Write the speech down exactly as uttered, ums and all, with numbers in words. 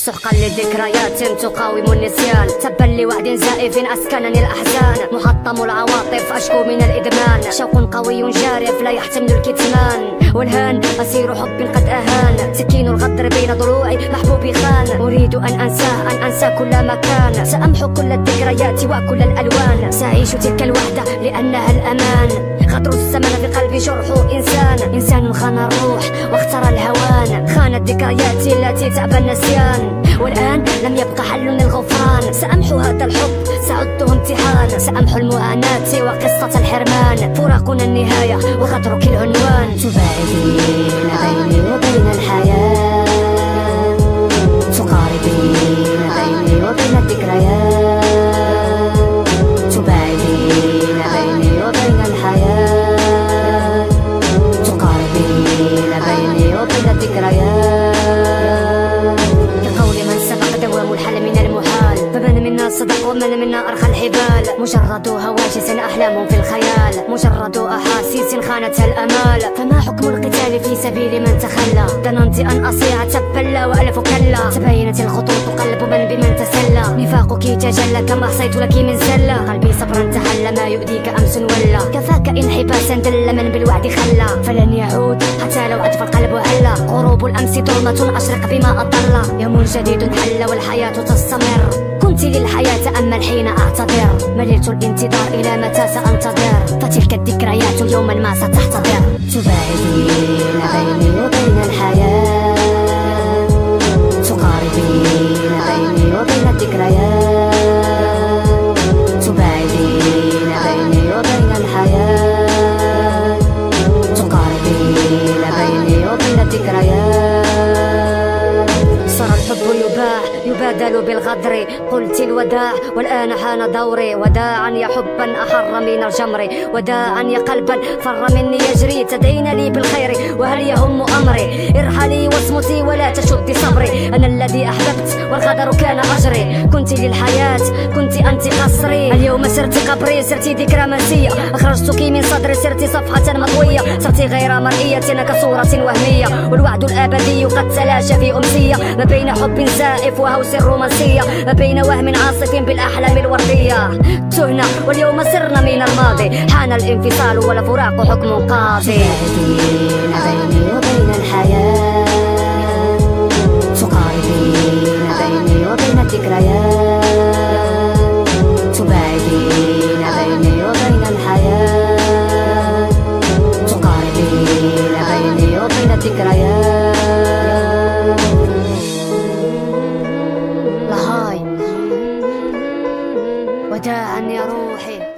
سحقا لذكريات تقاوم النسيان، تبا لوعد زائف أسكنني الأحزان، محطم العواطف أشكو من الإدمان، شوق قوي جارف لا يحتمل الكتمان، والهان أسير حب قد أهان، سكين الغدر بين ضلوعي محبوبي خان، أريد أن أنساه أن أنسى كل مكان، سأمحو كل الذكريات وكل الألوان، سأعيش تلك الوحدة لأنها الأمان، غدر الزمن في قلبي جرح إنسان، إنسان خان الروح واختار الهوان، خانت ذكرياتي التي تأبى النسيان، والآن لم يبقى حل للغفران، سأمحو هذا الحب سأعده امتحان، سأمحو المعاناة وقصة الحرمان، فراقنا النهاية وغدرك العنوان، تباعدين بيني وبين الحياة، تقاربين بيني وبين الذكريات، تباعدين بيني وبين الحياة، تقاربين بيني وبين الذكريات، كقول من سبق دوام الحل من المحال، فمن منا صدق ومن منا أرخى الحبال، مجرد هواجس أحلام في الخيال، مجرد أحاسيس خانتها الأمال، فما حكم القتال في سبيل من تخلى، ظننت أن أصيع تبلى وألف كلا، تبينت الخطوط قلب من بمن تسلى، نفاقك تجلى كما أحصيت لك من زلة، قلبي صبرا تحلى ما يؤذيك أمس ولا، كفاك انحباسا دل من بالوعد خلى، فلن يعود حتى لو أدفى القلب هلا، غروب الأمس ظلمة أشرق بما أضل، يوم جديد حل والحياة تستمر، كنت للحياة أما الحين أعتذر، مللت الانتظار إلى متى سأنتظر، فتلك الذكريات يوما ما ستحتضر، تباعدين بيني وبين الحياة، تقاربين بيني وبين الذكريات، تباعدين بيني وبين الحياة، تقاربين بيني وبين الذكريات، صار الحب يباع يبادل بالغدر، قلت الوداع والآن حان دوري، وداعا يا حبا أحر من الجمر، وداعا يا قلبا فر مني يجري، تدين لي بالخير وهل يهم أمري، ارحلي واصمتي ولا تشدي صبري، أنا الذي أحببت والغدر كان أجري، كنت للحياة كنت أنت قصري، اليوم سرت قبري سرت ذكرى منسية، أخرجتك من صدري سرت صفحة مطوية، صرت غير مرئية كصورة وهمية، والوعد الأبدي قد تلاشى في أمسية، ما بين حب زائف وهوس الرومانسية، ما بين وهم عاصف بالأحلام الوردية، تهنا واليوم سرنا من الماضي، حان الانفصال والفراق حكم قاضي، تباعدين بيني وبين الحياة، تقاربين بيني وبين الذكريات، تباعدين بيني وبين الحياة، تقاربين بيني وبين الذكريات، وداعا يا روحي.